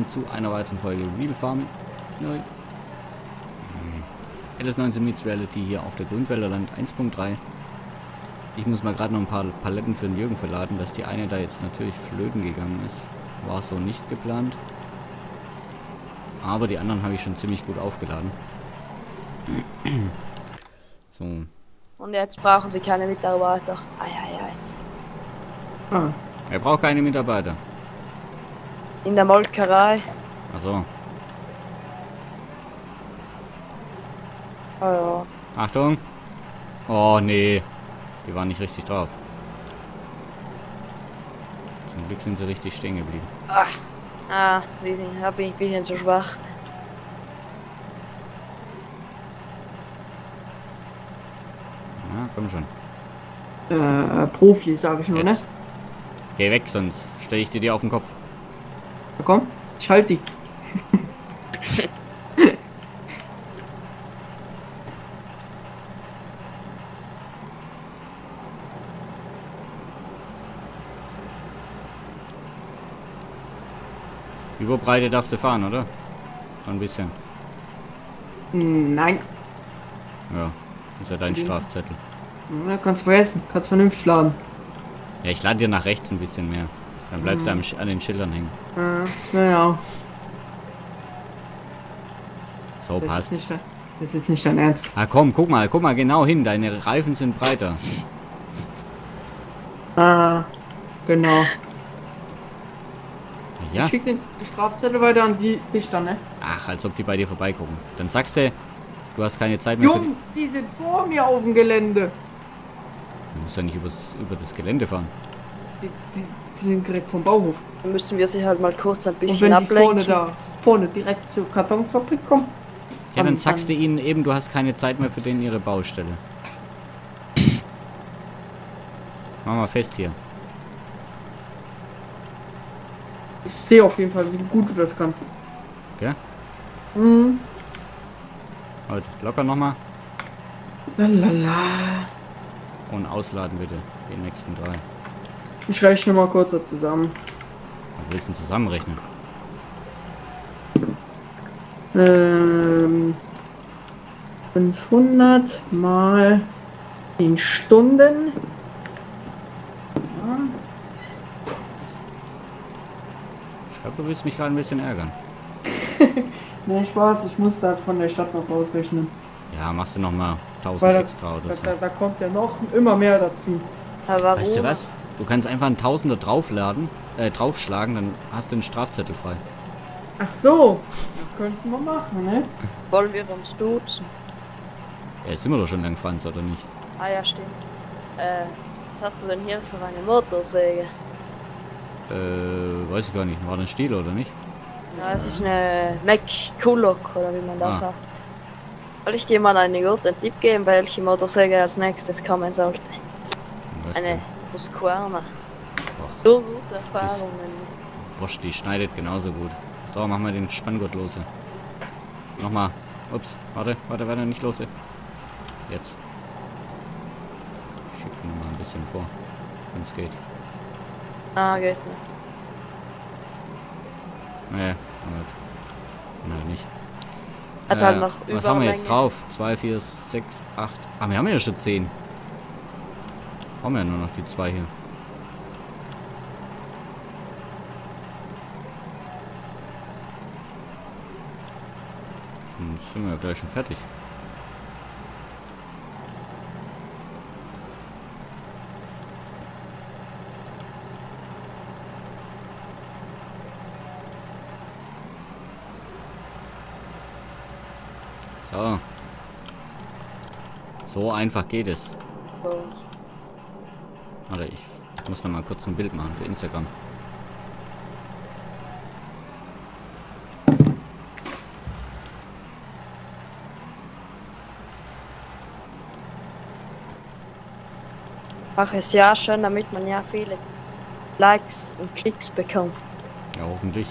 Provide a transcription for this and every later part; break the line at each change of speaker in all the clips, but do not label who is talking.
willkommen zu einer weiteren Folge Real Farming. LS19 meets Reality hier auf der Grünwälderland 1.3. Ich muss mal gerade noch ein paar Paletten für den Jürgen verladen, dass die eine da jetzt natürlich flöten gegangen ist. War so nicht geplant. Aber die anderen habe ich schon ziemlich gut aufgeladen. So.
Und jetzt brauchen sie keine Mitarbeiter.
Ah. Er braucht keine Mitarbeiter.
In der Molkerei.
Achso.
Oh ja.
Achtung. Oh nee. Die waren nicht richtig drauf. Zum Glück sind sie richtig stehen geblieben.
Da bin ich ein bisschen zu schwach.
Ja, komm schon.
Profi, sage ich nur,
Jetzt.
ne?
Geh weg, sonst stelle ich dir auf den Kopf.
Na komm, ich halte die.
Über Breite darfst du fahren, oder? Ein bisschen.
Nein.
Ja, ist ja dein Strafzettel.
Ja, kannst du vergessen, kannst vernünftig laden.
Ja, ich lade dir nach rechts ein bisschen mehr. Dann bleibst du an den Schildern hängen.
Naja.
So, passt.
Das ist jetzt nicht dein Ernst.
Ah komm, guck mal genau hin. Deine Reifen sind breiter.
Genau.
Ja.
Ich schick den Strafzettel weiter an dich dann, ne?
Ach, als ob die bei dir vorbeigucken. Dann sagst du, du hast keine Zeit mehr.
Jung, die sind vor mir auf dem Gelände.
Du musst ja nicht über das Gelände fahren.
Die sind direkt vom Bauhof.
Dann müssen wir sie halt mal kurz ein
Und
bisschen
wenn die
ablenken.
vorne direkt zur Kartonfabrik kommen.
Ja, dann sagst du ihnen eben, du hast keine Zeit mehr für den ihre Baustelle. Mach mal fest hier.
Ich sehe auf jeden Fall, wie gut du das kannst.
Okay?
Mhm.
Halt, locker nochmal.
Lalala.
Und ausladen bitte. Die nächsten 3.
Ich rechne mal kurz so zusammen.
Was willst du denn zusammenrechnen?
500 mal 10 Stunden. Ja.
Ich glaube, du willst mich gerade ein bisschen ärgern.
Ne, Spaß, ich muss da von der Stadt noch ausrechnen.
Ja, machst du nochmal 1000
Weil
extra oder so.
Da kommt ja noch immer mehr dazu.
Aber warum?
Weißt du was? Du kannst einfach einen Tausender draufschlagen, dann hast du einen Strafzettel frei.
Ach so, das könnten wir machen, ne?
Wollen wir uns duzen?
Ja, sind wir doch schon lang, Franz, oder nicht?
Ah ja, stimmt. Was hast du denn hier für eine Motorsäge?
Weiß ich gar nicht. War das ein Stiel oder nicht?
Ja, es ist eine Mac Kulok, oder wie man das sagt. Soll ich dir mal einen guten Tipp geben, welche Motorsäge als nächstes kommen sollte? Eine Husqvarna. So gute Erfahrungen.
Wurscht, die schneidet genauso gut. So, machen wir den Spanngurt los. Nochmal. Ups, warte, nicht los. Jetzt. Schick ihn mal ein bisschen vor, wenn es geht.
Ah, geht nicht.
Nee, halt. Nein, nicht.
Hat halt noch
was haben wir jetzt drauf? 2, 4, 6, 8. Ah, wir haben ja schon 10. Haben wir ja nur noch die 2 hier. Dann sind wir ja gleich schon fertig. So. So einfach geht es.
So.
Warte, ich muss noch mal kurz ein Bild machen für Instagram.
Mach es ja schon, damit man ja viele Likes und Klicks bekommt.
Ja, hoffentlich.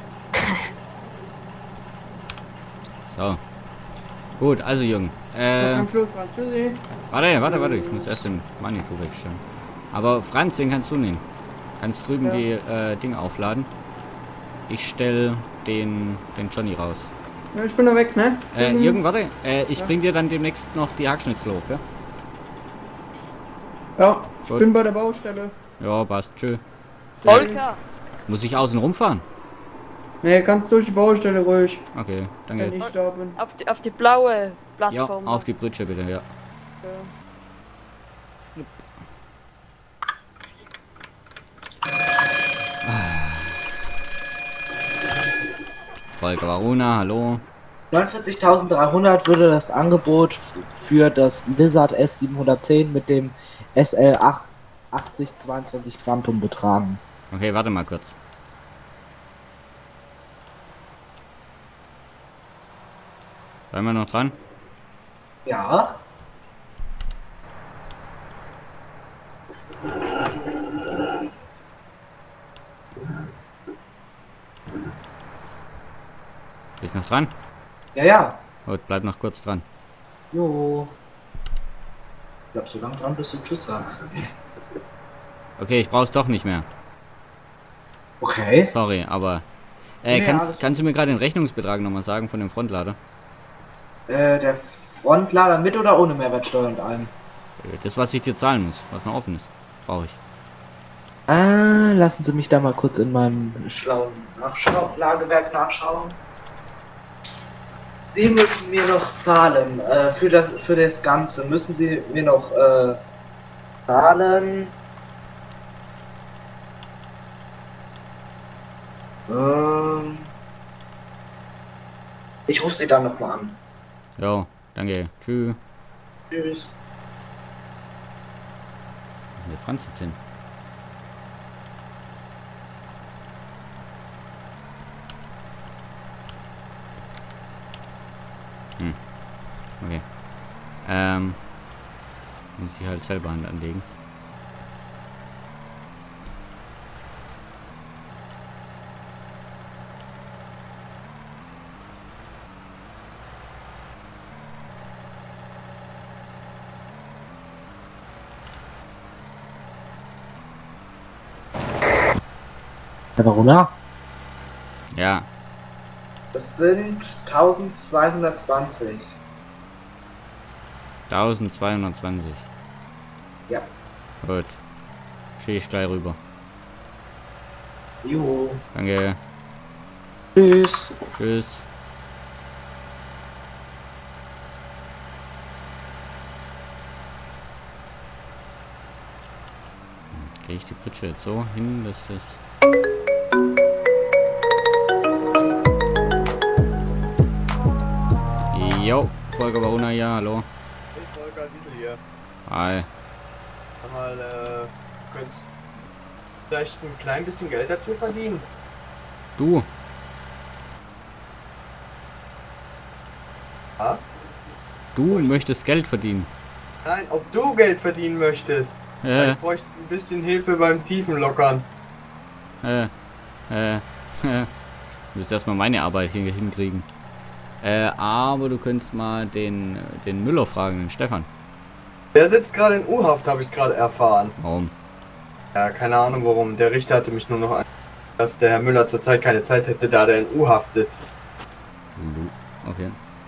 So. Gut, also Jürgen.
Am Schluss, tschüssi.
Warte, ich muss erst den Manitou wegstellen. Aber Franz, den kannst du nehmen. Kannst drüben die Dinge aufladen. Ich stelle den Johnny raus.
Ja, ich bin da weg, ne?
Jürgen, warte. Ich bring dir dann demnächst noch die Hackschnitzel hoch, ja?
Ja, ich
Gut.
bin bei der Baustelle.
Ja, passt. Tschö.
Volker!
Muss ich außen rumfahren?
Ne, kannst durch die Baustelle ruhig,
Okay,
wenn
danke.
ich da bin.
Auf die blaue
Ja,
Plattform.
auf die Britsche bitte, ja. Volker Varuna, hallo.
49.300 würde das Angebot für das Lizard S710 mit dem SL 80 22 Quantum betragen.
Okay, warte mal kurz. Bleiben wir noch dran?
Ja.
Bist noch dran?
Ja, ja.
Gut, bleib noch kurz dran.
Jo. Bleib so lange dran, bis du Tschüss sagst.
Okay, ich brauch's doch nicht mehr.
Okay.
Sorry, aber...
Nee,
kannst du mir gerade den Rechnungsbetrag nochmal sagen von dem Frontlader?
Der Frontlader mit oder ohne Mehrwertsteuer und allem?
Das, was ich dir zahlen muss, was noch offen ist, brauche ich.
Lassen Sie mich da mal kurz in meinem schlauen Lagewerk nachschauen. Sie müssen mir noch zahlen, für das Ganze müssen Sie mir noch zahlen. Ich rufe Sie dann nochmal an.
Jo, danke. Tschüss.
Tschüss.
Wo ist denn der Franz jetzt hin? Okay. Muss ich halt selber Hand anlegen.
Herr Varuna?
Ja,
Das sind 1220.
1220.
Ja.
Gut. Stehe ich gleich rüber.
Jo.
Danke.
Tschüss.
Tschüss. Kriege ich die Pritsche jetzt so hin, dass das... Jo, Volker Varuna, ja, hallo.
Hey Volker, Diesel hier.
Hi.
Sag mal, könntest vielleicht ein klein bisschen Geld dazu verdienen?
Du,
Ja?
du möchtest Geld verdienen.
Nein, ob du Geld verdienen möchtest. Ich bräuchte ein bisschen Hilfe beim Tiefenlockern.
Du wirst erstmal meine Arbeit hier hinkriegen. Aber du könntest mal den Müller fragen, den Stefan.
Der sitzt gerade in U-Haft, habe ich gerade erfahren.
Warum?
Ja, keine Ahnung warum. Der Richter hatte mich nur noch an, dass der Herr Müller zurzeit keine Zeit hätte, da der in U-Haft sitzt.
Okay.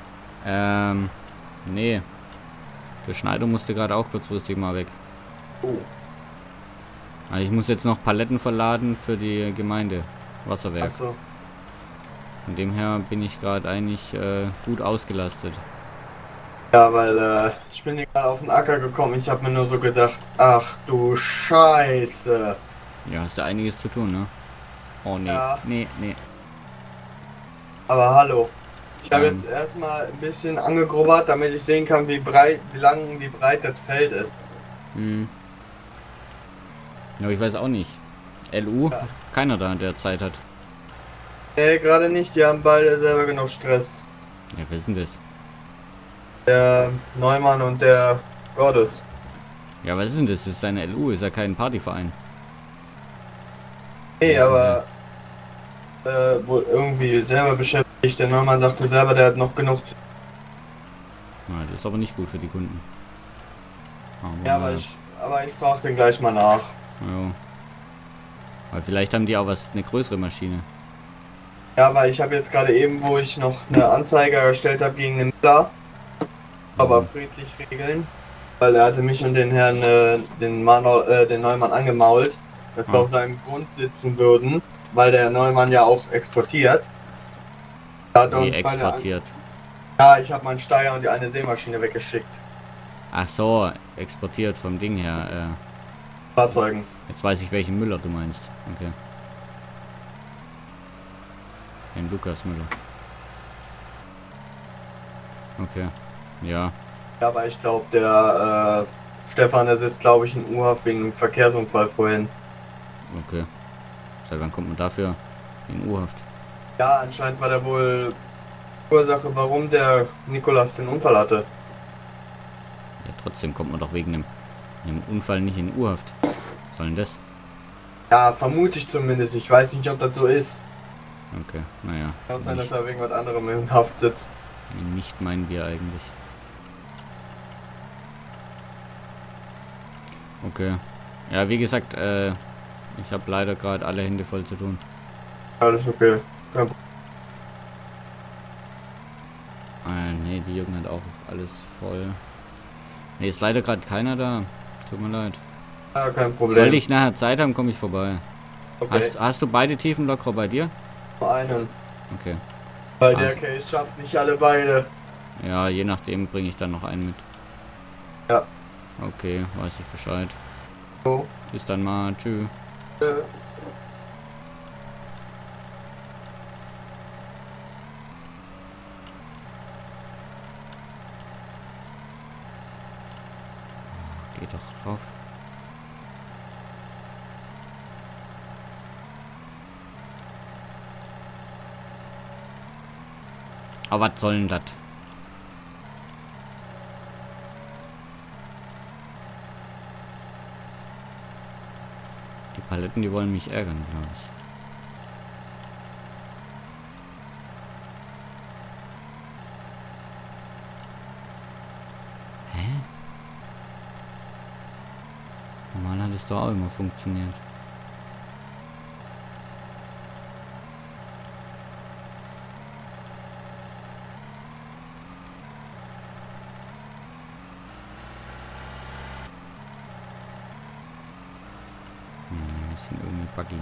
Nee. Der Schneider musste gerade auch kurzfristig mal weg.
Oh.
Also ich muss jetzt noch Paletten verladen für die Gemeinde. Wasserwerk.
Achso.
Von dem her bin ich gerade eigentlich gut ausgelastet.
Ja, weil ich bin hier gerade auf den Acker gekommen. Ich habe mir nur so gedacht, ach du Scheiße.
Ja, hast du einiges zu tun, ne? Oh nee,
Ja.
nee.
Aber hallo. Ich habe jetzt erstmal ein bisschen angegrubbert, damit ich sehen kann, wie lang, wie breit das Feld ist.
Hm. Ja, ich weiß auch nicht. LU?
Ja.
Keiner da, der Zeit hat.
Nee, gerade nicht. Die haben beide selber genug Stress.
Ja, wer ist denn das?
Der Neumann und der Gottes.
Ja, was ist denn das? Das ist eine LU, ist ja kein Partyverein.
Nee,
Ja,
aber wohl irgendwie selber beschäftigt. Der Neumann sagte selber, der hat noch genug zu.
Ja, das ist aber nicht gut für die Kunden.
Ja, aber ich frage den gleich mal nach.
Ja. Aber vielleicht haben die auch eine größere Maschine.
Ja, weil ich habe jetzt gerade eben, wo ich noch eine Anzeige erstellt habe gegen den Müller, aber friedlich regeln, weil er hatte mich und den Herrn, den Neumann angemault, dass wir auf seinem Grund sitzen würden, weil der Neumann ja auch exportiert. Da hat er
Wie
uns beide
exportiert.
Ja, ich habe meinen Steier und die eine Sämaschine weggeschickt.
Ach so, exportiert vom Ding her.
Fahrzeugen.
Jetzt weiß ich, welchen Müller du meinst. Okay. Den Lukas Müller. Okay. Ja.
Ja, aber ich glaube, der Stefan, der sitzt, glaube ich, in U-Haft wegen einem Verkehrsunfall vorhin.
Okay. Seit wann kommt man dafür in U-Haft?
Ja, anscheinend war der wohl Ursache, warum der Nikolas den Unfall hatte.
Ja, trotzdem kommt man doch wegen einem Unfall nicht in U-Haft. Was soll denn das?
Ja, vermute ich zumindest. Ich weiß nicht, ob das so ist.
Okay, naja.
Kann sein, dass er wegen was anderem in Haft sitzt.
Nicht mein Bier eigentlich. Okay. Ja, wie gesagt, ich habe leider gerade alle Hände voll zu tun.
Alles okay. Ja,
Nee, die Jungen hat auch alles voll. Nee, ist leider gerade keiner da. Tut mir leid.
kein Problem.
Sollte ich nachher Zeit haben, komme ich vorbei.
Okay,
Hast du beide Tiefenlockerer bei dir?
nur einen.
Okay.
Weil der
Also.
Case schafft nicht alle beide.
Ja, je nachdem bringe ich dann noch einen mit.
Ja.
Okay, weiß ich Bescheid.
So.
Bis dann mal. Tschüss. Geht doch drauf. Aber was soll denn das? Die Paletten, die wollen mich ärgern, glaube ich. Hä? Normal hat es doch auch immer funktioniert. Die sind irgendwie buggy.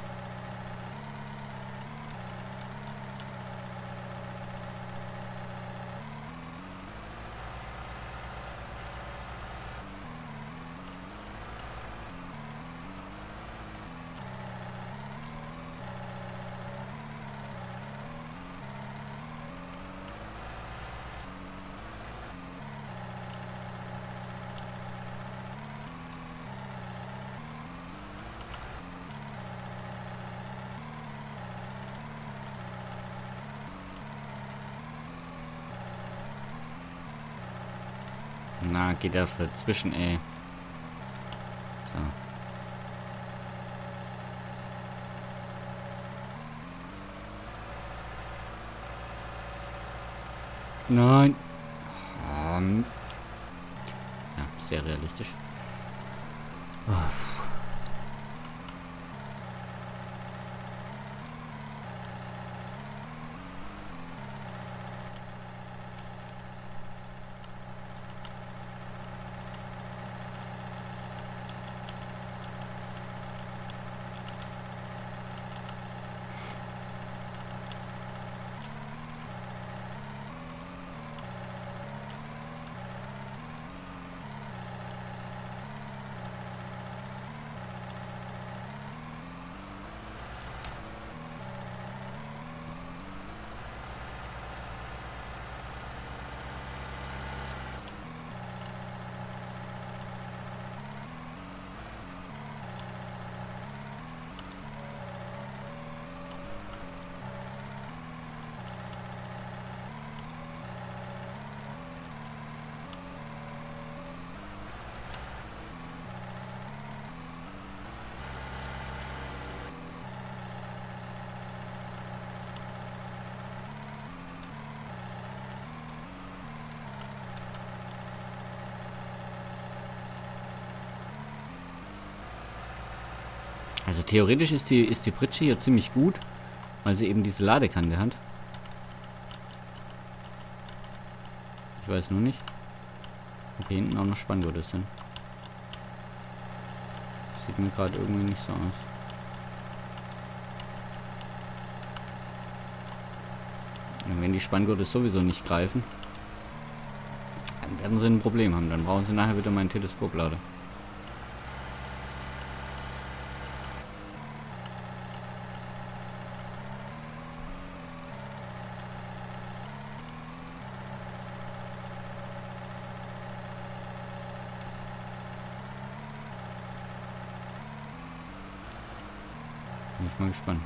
Na, geht das dazwischen, ey. So. Nein. Ja, sehr realistisch. Also theoretisch ist die Pritsche hier ziemlich gut. Weil sie eben diese Ladekante hat. Ich weiß nur nicht, ob hier hinten auch noch Spanngurte sind. Sieht mir gerade irgendwie nicht so aus. Und wenn die Spanngurte sowieso nicht greifen, dann werden sie ein Problem haben. Dann brauchen sie nachher wieder meinen Teleskoplader. Bin ich mal gespannt.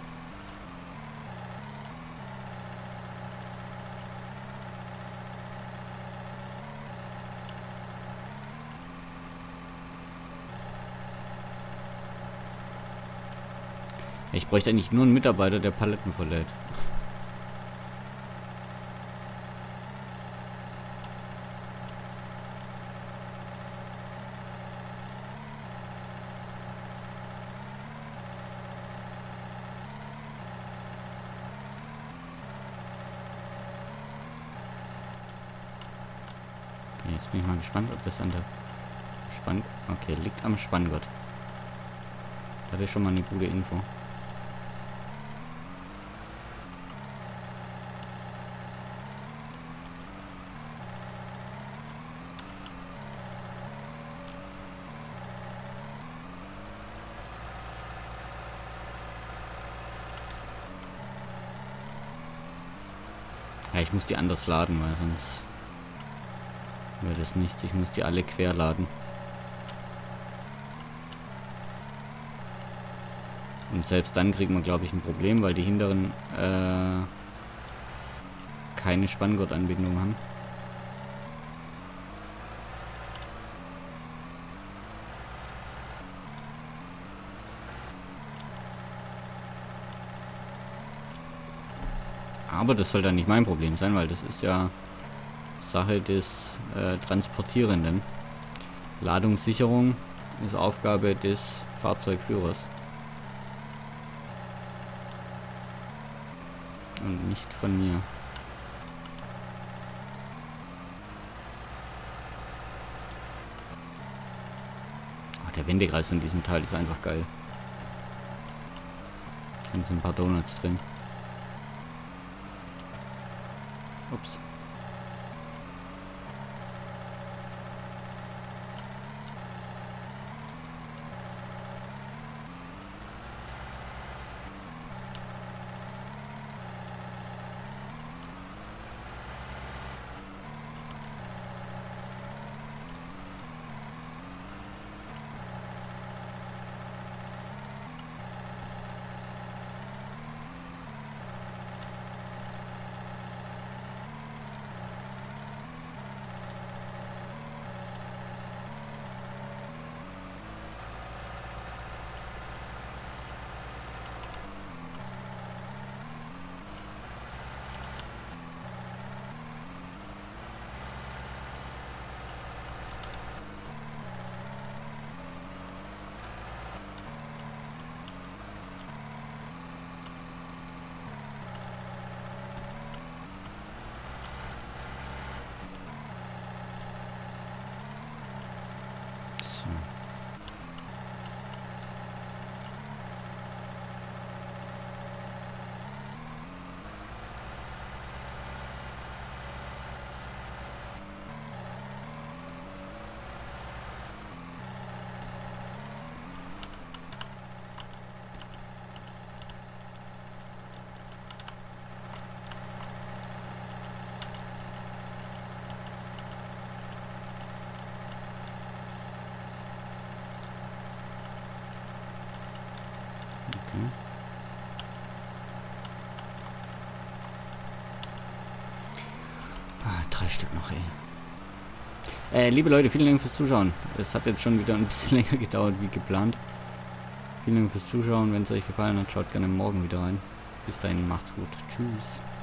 Ich bräuchte eigentlich nur einen Mitarbeiter, der Paletten verlädt. Okay, jetzt bin ich mal gespannt, ob das an der Spann... Okay, liegt am Spanngurt. Das ist schon mal eine gute Info. Ja, ich muss die anders laden, weil sonst wäre das nichts. Ich muss die alle quer laden. Und selbst dann kriegt man, glaube ich, ein Problem, weil die hinteren keine Spanngurtanbindung haben. Aber das soll dann nicht mein Problem sein, weil das ist ja Sache des Transportierenden. Ladungssicherung ist Aufgabe des Fahrzeugführers. Und nicht von mir. Oh, der Wendekreis von diesem Teil ist einfach geil. Da sind ein paar Donuts drin. Ups. Okay. Ah, 3 Stück noch, ey. Liebe Leute, vielen Dank fürs Zuschauen. Es hat jetzt schon wieder ein bisschen länger gedauert wie geplant. Vielen Dank fürs Zuschauen. Wenn es euch gefallen hat, schaut gerne morgen wieder rein. Bis dahin, macht's gut. Tschüss.